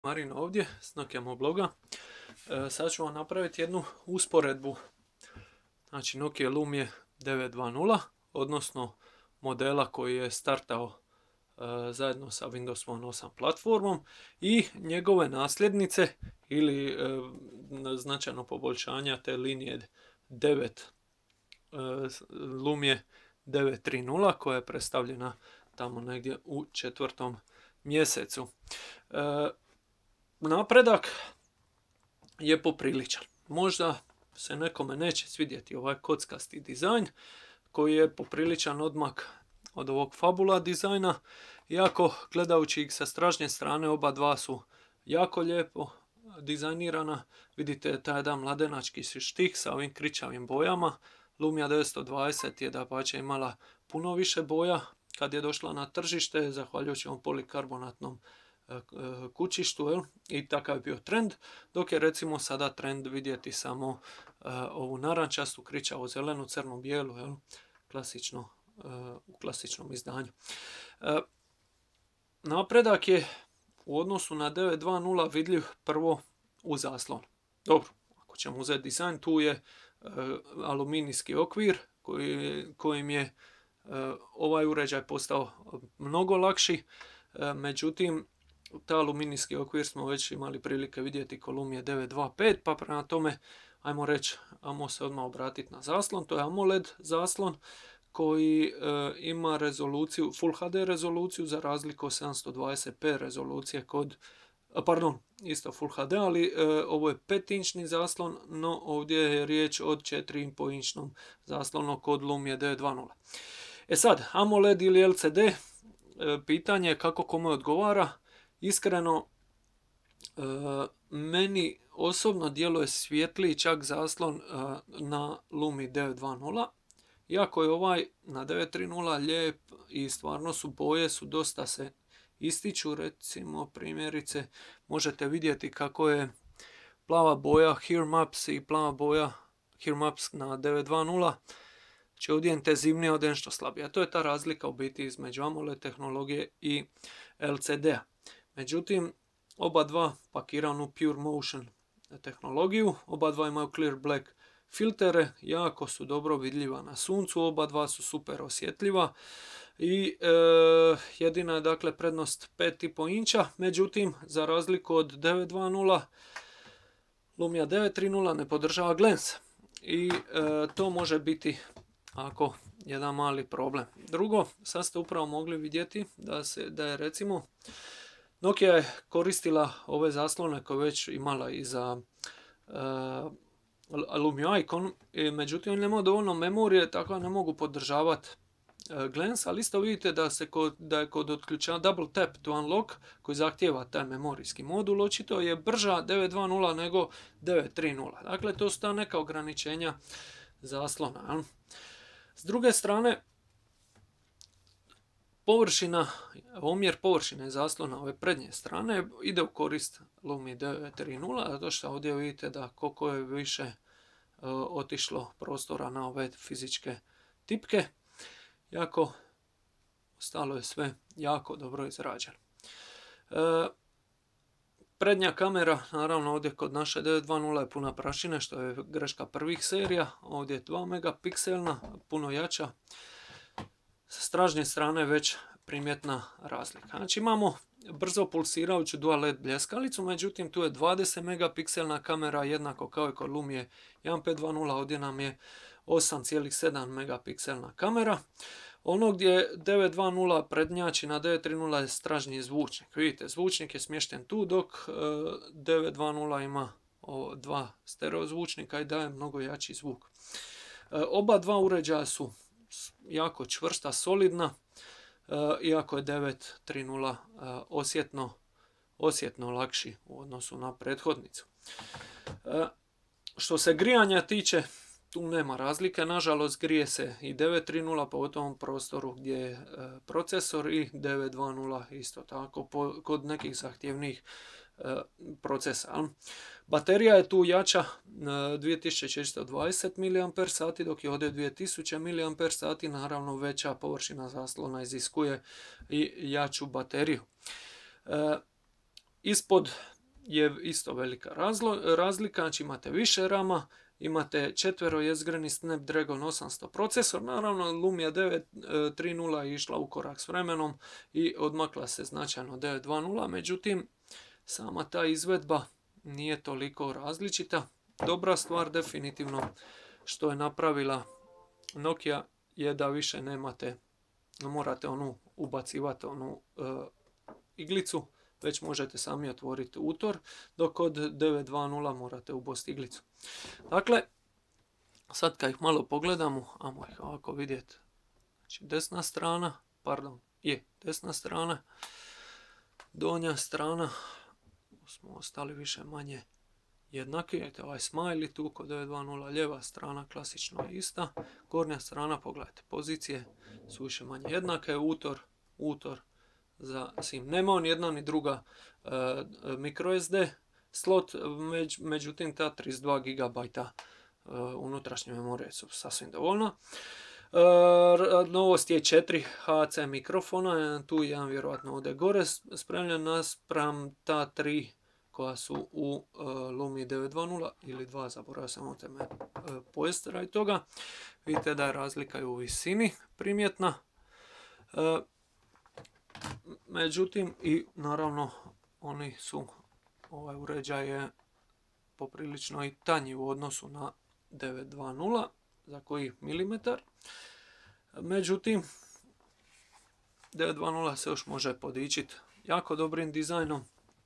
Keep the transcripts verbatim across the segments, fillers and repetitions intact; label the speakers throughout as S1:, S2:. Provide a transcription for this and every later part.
S1: Marin ovdje s Nokia Mobloga. E, sad ću vam napraviti jednu usporedbu znači Nokia Lumia devet dvanaest, odnosno modela koji je startao e, zajedno sa Windows Phone osam platformom i njegove nasljednice ili e, značajno poboljšanja te linije devet e, Lumia devet trideset koja je predstavljena tamo negdje u četvrtom mjesecu. E, Napredak je popriličan. Možda se nekome neće svidjeti ovaj kockasti dizajn koji je popriličan odmak od ovog Fabula dizajna, iako gledajući ih sa stražnje strane oba dva su jako lijepo dizajnirana. Vidite taj jedan mladenački štih sa ovim kričavim bojama. Lumia devetsto dvadeset je dapače imala puno više boja kad je došla na tržište, zahvaljujući ovom polikarbonatnom kućištu, jel? I takav je bio trend, dok je recimo sada trend vidjeti samo uh, ovu narančastu, kričavu, zelenu, crnu, bijelu, jel? Klasično, uh, u klasičnom izdanju. Uh, napredak je u odnosu na devet dvanaest vidljiv prvo u zaslonu. Dobro, ako ćemo uzeti dizajn, tu je uh, aluminijski okvir koji, kojim je uh, ovaj uređaj postao mnogo lakši, uh, međutim taj aluminijski okvir smo već imali prilike vidjeti kod Lumia devet dvadeset pet, pa prema tome ajmo reći, ajmo se odmah obratiti na zaslon. To je AMOLED zaslon koji e, ima rezoluciju, Full H D rezoluciju za razliku od sedamsto dvadeset p rezolucije kod, pardon, isto Full H D, ali e, ovo je pet inčni zaslon, no ovdje je riječ od četiri i pol inčnom zaslonu kod Lumia devet dvanaest. E sad, AMOLED ili L C D, e, pitanje je kako kome odgovara. Iskreno, e, meni osobno djeluje svjetliji čak zaslon e, na Lumia devet dvanaest, iako je ovaj na devet trideset lijep i stvarno su boje su dosta se ističu. Recimo primjerice možete vidjeti kako je plava boja Here Maps i plava boja Here Maps na devet dvanaest će ovdje intenzivnije od nešto slabije. A to je ta razlika u biti između AMOLED tehnologije i L C D-a. Međutim, oba dva pakiranu Pure Motion tehnologiju, oba dva imaju Clear Black filtere, jako su dobro vidljiva na suncu, oba dva su super osjetljiva i e, jedina je dakle prednost pet i pol inča, međutim za razliku od devet dvanaest Lumia devet trideset ne podržava glens i e, to može biti ako jedan mali problem. Drugo, sad ste upravo mogli vidjeti da, se, da je recimo Nokia je koristila ove zaslone koje već imala i za uh, Lumia Icon, i međutim nemaju dovoljno memorije, tako ne mogu podržavati uh, glens, ali isto vidite da, se kod, da je kod otključanja double tap to unlock koji zahtijeva taj memorijski modul, očito je brža devet dvanaest nego devet trideset. Dakle, to su ta neka ograničenja zaslona. S druge strane, površina, omjer površine zaslona ove prednje strane ide u korist Lumia devet trideset, zato što ovdje vidite da koliko je više e, otišlo prostora na ove fizičke tipke, jako ostalo je sve jako dobro izrađeno. E, prednja kamera, naravno ovdje kod naše devet dvanaest je puna prašine, što je greška prvih serija, ovdje je dva megapikselna, puno jača. Sa stražnje strane već primjetna razlika. Znači imamo brzo pulsirajuću dual L E D bljeskalicu, međutim tu je dvadeset megapikselna kamera, jednako kao i kod Lumia jedan pet dvanaest, ovdje nam je osam zarez sedam megapikselna kamera. Ono gdje devet dvanaest prednjači na devet trideset je stražnji zvučnik. Vidite, zvučnik je smješten tu, dok e, devet dvanaest ima o, dva stereo zvučnika i daje mnogo jači zvuk. E, oba dva uređaja su jako čvrsta, solidna, e, iako je devet trideset e, osjetno, osjetno lakši u odnosu na prethodnicu. E, što se grijanja tiče, tu nema razlike, nažalost grije se i devet trideset po u tom prostoru gdje je e, procesor i devet dvanaest isto tako po, kod nekih zahtjevnih e, procesa. Baterija je tu jača dvije tisuće četiristo dvadeset miliamper sati, dok je ovdje dvije tisuće miliamper sati, naravno veća površina zaslona iziskuje i jaču bateriju. E, ispod je isto velika razlo, razlika, znači imate više rama, imate četverojezgreni Snapdragon osamsto procesor, naravno Lumia devet tri nula je išla u korak s vremenom i odmakla se značajno devet dva nula, međutim sama ta izvedba nije toliko različita. Dobra stvar definitivno što je napravila Nokia je da više nemate, morate onu ubacivati onu e, iglicu, već možete sami otvoriti utor, dok kod devet dva nula morate ubosti iglicu. Dakle, sad kad ih malo pogledamo, ajmo ih ovako vidjeti. Znači desna strana, pardon, je desna strana, donja strana, smo ostali više manje jednaki, vidite ovaj smiley tu kod devet dva nula, lijeva strana klasično je ista, gornja strana, pogledajte, pozicije su više manje jednake, utor, utor, za sim. Nema on jedna ni druga uh, microSD slot, međ, međutim ta trideset dva gigabajta uh, unutrašnje memorije su sasvim dovoljna. Uh, novost je četiri H C mikrofona, tu je jedan vjerojatno ovdje gore spremljen naspram ta tri koja su u uh, Lumii devet dva nula ili dva, zaboravio sam o teme uh, pojesti radi toga. Vidite da je razlika i u visini primjetna. Uh, Međutim, i naravno, oni su, ovaj uređaj je poprilično i tanji u odnosu na devet dva nula, za koji milimetar. Međutim, devet dva nula se još može podičiti jako dobrim dizajnom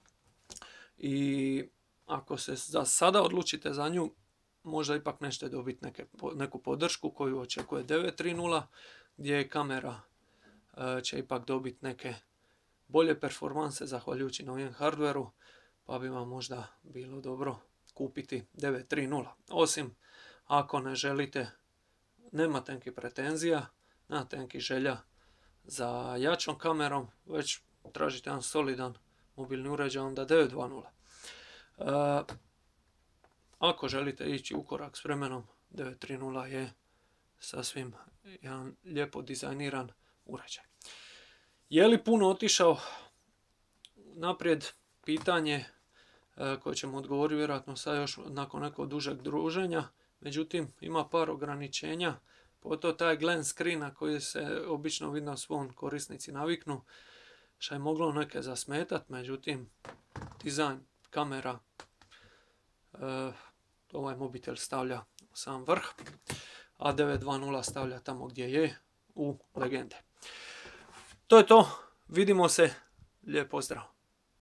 S1: i ako se za sada odlučite za nju, možda ipak nećete dobiti neke, neku podršku koju očekuje devet tri nula, gdje je kamera će ipak dobiti neke bolje performanse zahvaljujući novijem hardveru, pa bi vam možda bilo dobro kupiti devet tri nula. Osim ako ne želite, nemate nekih pretenzija, nemate nekih želja za jačom kamerom, već tražite jedan solidan mobilni uređaj, onda devet dva nula. E, ako želite ići u korak s vremenom, devet tri nula je sasvim jedan lijepo dizajniran uređaj. Je li puno otišao naprijed? Pitanje e, koje ćemo odgovoriti vjerojatno sad još nakon nekog dužeg druženja. Međutim, ima par ograničenja. Pogotovo taj glance screen na koji se obično vidno svom korisnici naviknu, što je moglo neke zasmetati. Međutim, dizajn kamera e, ovaj mobitel stavlja u sam vrh, a devet dva nula stavlja tamo gdje je, u legende. To je to, vidimo se, lijep pozdrav.